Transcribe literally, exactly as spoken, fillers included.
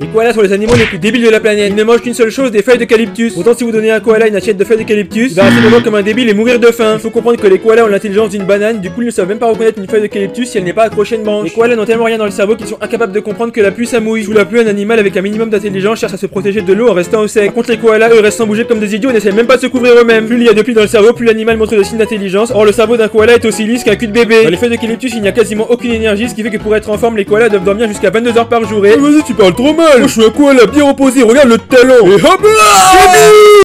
Les koalas sont les animaux les plus débiles de la planète. Ils ne mangent qu'une seule chose, des feuilles d'eucalyptus. Pourtant, si vous donnez à un koala une assiette de feuilles d'eucalyptus, il va rester dedans comme un débile et mourir de faim. Il faut comprendre que les koalas ont l'intelligence d'une banane, du coup ils ne savent même pas reconnaître une feuille d'eucalyptus si elle n'est pas accrochée à une branche. Les koalas n'ont tellement rien dans le cerveau qu'ils sont incapables de comprendre que la pluie ça mouille. Sous la pluie, un animal avec un minimum d'intelligence cherche à se protéger de l'eau en restant au sec. Contre les koalas, eux restent sans bouger comme des idiots et n'essaient même pas de se couvrir eux-mêmes. Plus il y a de plis dans le cerveau, plus l'animal montre de signes d'intelligence. Or le cerveau d'un koala est aussi lisse qu'un cul de bébé. Dans les feuilles d'eucalyptus, il n'y a quasiment aucune énergie, ce qui fait que pour être en forme, les koalas doivent dormir jusqu'à vingt-deux heures par jour. Et Vas-y, tu parles trop mal. Moi, je suis un koala bien reposé, regarde le talent. Et hop là!